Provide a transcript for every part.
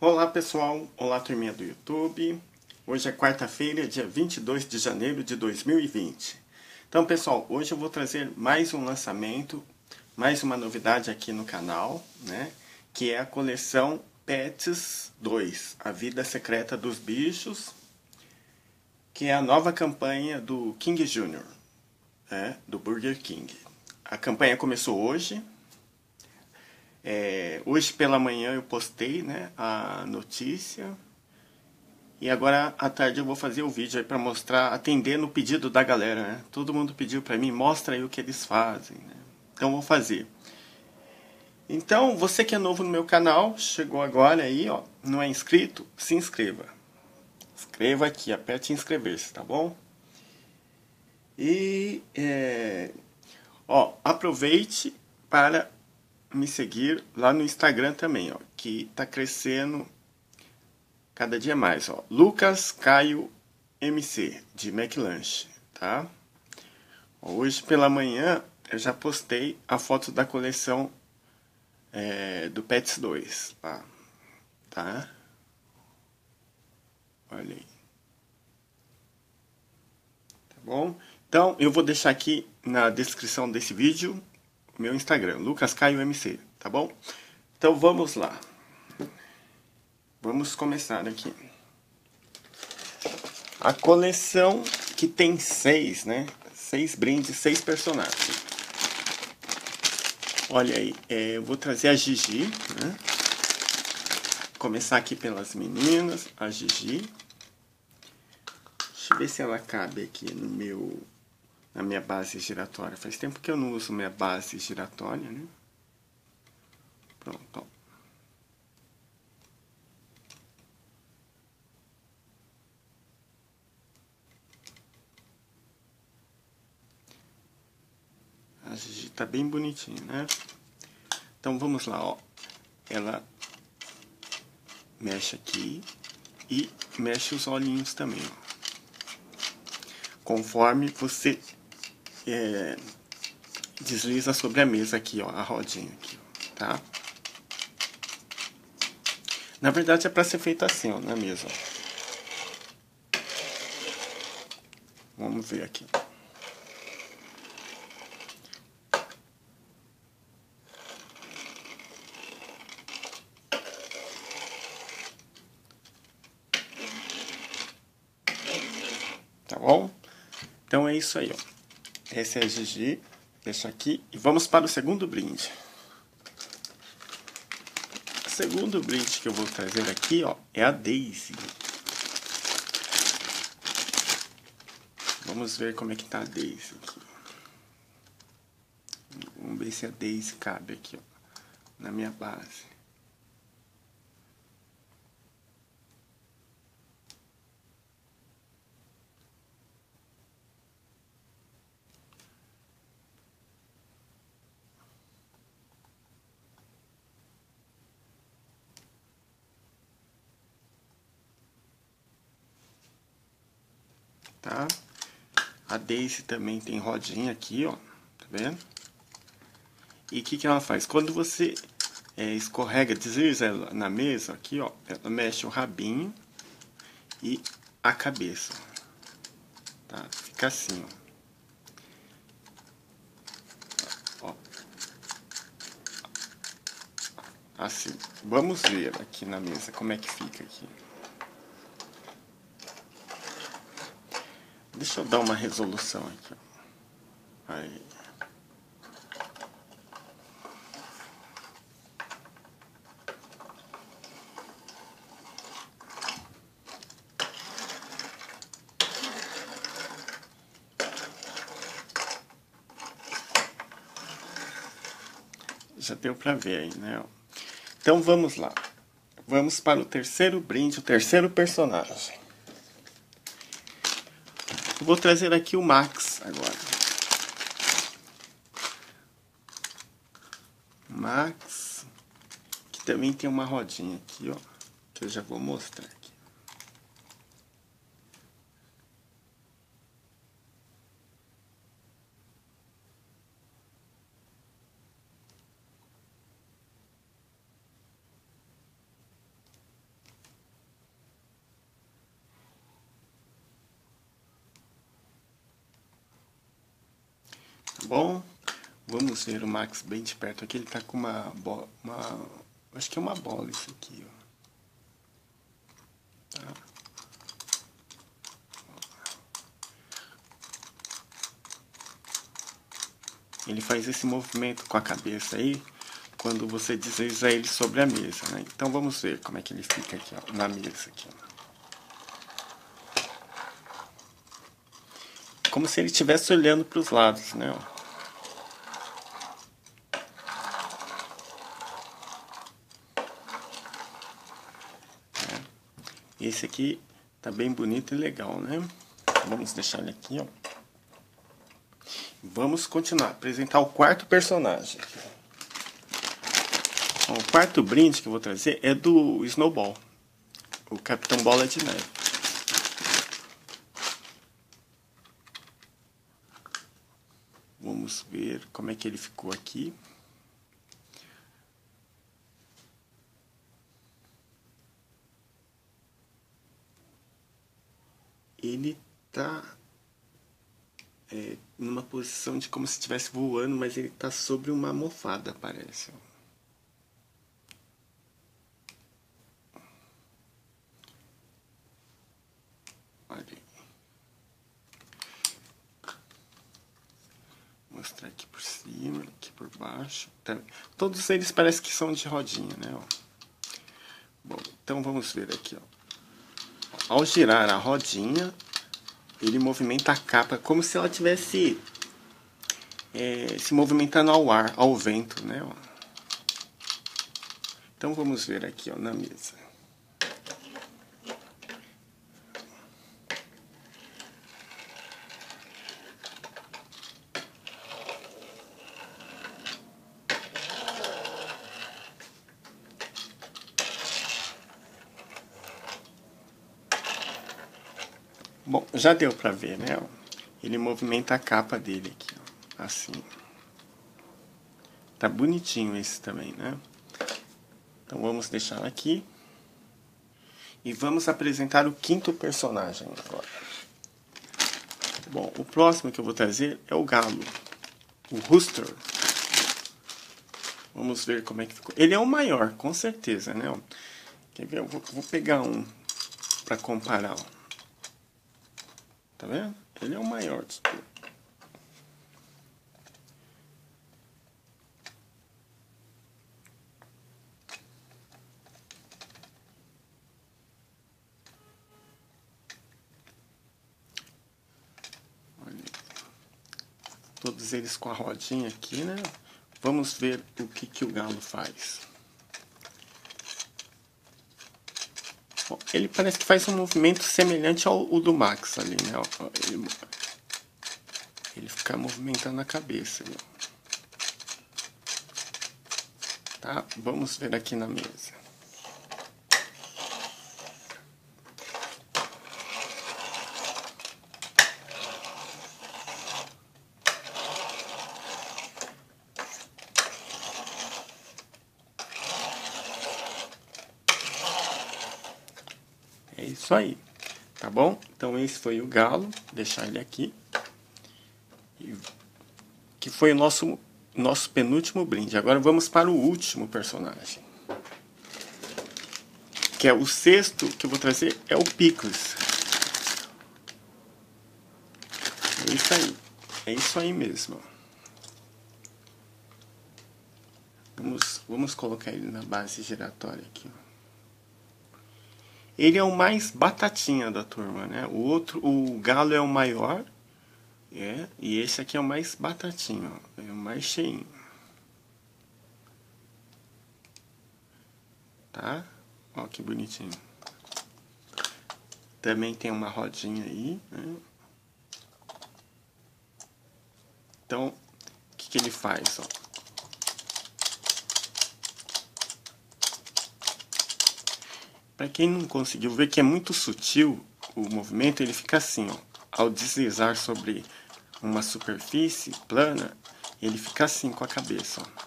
Olá pessoal, olá turminha do YouTube. Hoje é quarta-feira, dia 22 de janeiro de 2020. Então pessoal, hoje eu vou trazer mais um lançamento, mais uma novidade aqui no canal, né? Que é a coleção Pets 2, A Vida Secreta dos Bichos, que é a nova campanha do King Jr., né? Do Burger King. A campanha começou hoje. Hoje pela manhã eu postei, né, a notícia e agora à tarde eu vou fazer o vídeo aí para mostrar, atendendo o pedido da galera, né? Todo mundo pediu para mim, mostra aí o que eles fazem, né? Então vou fazer. Então você que é novo no meu canal, chegou agora aí, ó, não é inscrito, se inscreva. Inscreva aqui, aperte inscrever-se, tá bom? E aproveite para me seguir lá no Instagram também, ó, que tá crescendo cada dia mais, ó. Lucas Caio MC de McLanche, tá? Hoje pela manhã eu já postei a foto da coleção do Pets 2, lá, tá? Olha aí. Tá bom? Então eu vou deixar aqui na descrição desse vídeo o meu Instagram, Lucas Caio MC, tá bom? Então vamos lá. Vamos começar aqui. A coleção que tem 6, né? 6 brindes, 6 personagens. Olha aí, eu vou trazer a Gigi, né? Começar aqui pelas meninas, a Gigi. Deixa eu ver se ela cabe aqui na minha base giratória. Faz tempo que eu não uso minha base giratória, né? Pronto, ó. A Gigi tá bem bonitinha, né? Então vamos lá, ó. Ela mexe aqui e mexe os olhinhos também, ó. Conforme você desliza sobre a mesa aqui, ó, a rodinha aqui, ó, tá? Na verdade é para ser feito assim, ó, na mesa, ó. Vamos ver aqui. Tá bom? Então é isso aí, ó. Essa é a Gigi. Deixa aqui. E vamos para o segundo brinde. O segundo brinde que eu vou trazer aqui, ó, é a Daisy. Vamos ver como é que tá a Daisy aqui. Vamos ver se a Daisy cabe aqui, ó, na minha base. Tá? A Daisy também tem rodinha aqui, ó. Tá vendo? E o que ela faz? Quando você escorrega, desliza ela na mesa, aqui, ó, ela mexe o rabinho e a cabeça. Tá? Fica assim, ó. Ó. Assim. Vamos ver aqui na mesa como é que fica aqui. Deixa eu dar uma resolução aqui, ó. Aí. Já deu pra ver aí, né? Então vamos lá. Vamos para o terceiro brinde, o terceiro personagem. Eu vou trazer aqui o Max agora. Max, que também tem uma rodinha aqui, ó, que eu já vou mostrar aqui. bom? Vamos ver o Max bem de perto aqui. Ele tá com uma bola, acho que é uma bola isso aqui, ó. Tá. Ele faz esse movimento com a cabeça aí quando você desliza ele sobre a mesa, né? Então vamos ver como é que ele fica aqui, ó, na mesa aqui, ó. Como se ele estivesse olhando para os lados, né? Esse aqui tá bem bonito e legal, né? Vamos deixar ele aqui, ó. Vamos continuar, apresentar o quarto personagem. Bom, o quarto brinde que eu vou trazer é do Snowball, o Capitão Bola de Neve. Vamos ver como é que ele ficou aqui. Ele tá numa posição de como se estivesse voando, mas ele tá sobre uma almofada, parece. Olha aí. Vou mostrar aqui por cima, aqui por baixo. Tá. Todos eles parecem que são de rodinha, né? Ó. Bom, então vamos ver aqui, ó. Ao girar a rodinha, ele movimenta a capa como se ela tivesse se movimentando ao ar, ao vento, né? Ó. Então vamos ver aqui, ó, na mesa. Bom, já deu pra ver, né? Ó. Ele movimenta a capa dele aqui, ó, assim. Tá bonitinho esse também, né? Então vamos deixar aqui. E vamos apresentar o quinto personagem agora. Bom, o próximo que eu vou trazer é o galo. O Rooster. Vamos ver como é que ficou. Ele é o maior, com certeza, né? Quer ver? Eu vou pegar um para comparar. Ó. Tá vendo? Ele é o maior de tudo. Todos eles com a rodinha aqui, né? Vamos ver o que o galo faz. Bom, ele parece que faz um movimento semelhante ao do Max ali, né? Ele fica movimentando a cabeça. Né? Tá? Vamos ver aqui na mesa. É isso aí, tá bom? Então esse foi o galo, deixar ele aqui. Que foi o nosso penúltimo brinde. Agora vamos para o último personagem. Que é o sexto que eu vou trazer, é o Pickles. É isso aí. É isso aí mesmo. Vamos colocar ele na base giratória aqui. Ele é o mais batatinha da turma, né? O galo é o maior. E esse aqui é o mais batatinho, ó, é o mais cheinho. Tá? Ó que bonitinho. Também tem uma rodinha aí, né? Então, o que ele faz, ó? Para quem não conseguiu ver que é muito sutil o movimento, ele fica assim, ó. Ao deslizar sobre uma superfície plana, ele fica assim com a cabeça, ó.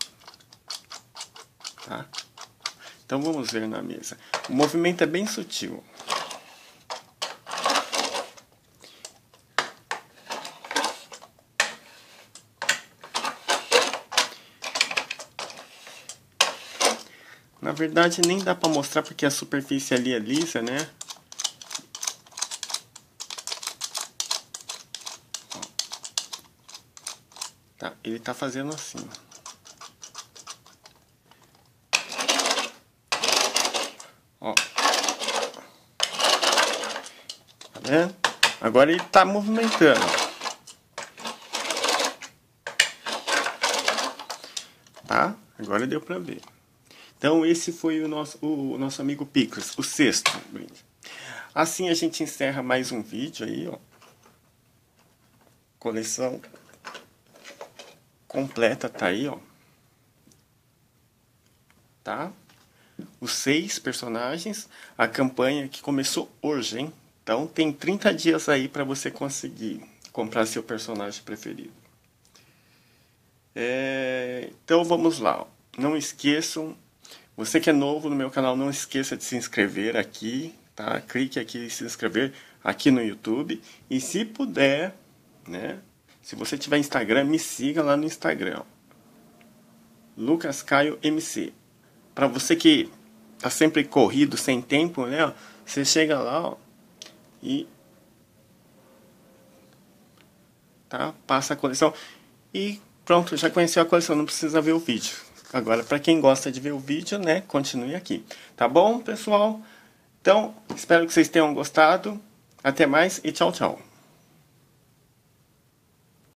Tá? Então vamos ver na mesa. O movimento é bem sutil. Na verdade nem dá pra mostrar porque a superfície ali é lisa, né? Tá, ele tá fazendo assim. Ó. Tá vendo? Agora ele tá movimentando. Tá? Agora deu pra ver. Então esse foi o nosso amigo Picles, o sexto brinde. Assim a gente encerra mais um vídeo aí, ó. Coleção completa tá aí, ó. Tá? Os 6 personagens, a campanha que começou hoje, hein? Então tem 30 dias aí para você conseguir comprar seu personagem preferido. Então vamos lá, ó. Não esqueçam, você que é novo no meu canal, não esqueça de se inscrever aqui, tá? Clique aqui em se inscrever aqui no YouTube. E se puder, né? Se você tiver Instagram, me siga lá no Instagram. Lucas Caio MC. Para você que tá sempre corrido, sem tempo, né? Você chega lá, ó, e tá, passa a coleção e pronto, já conheceu a coleção, não precisa ver o vídeo. Agora, para quem gosta de ver o vídeo, né, continue aqui. Tá bom, pessoal? Então, espero que vocês tenham gostado. Até mais e tchau, tchau.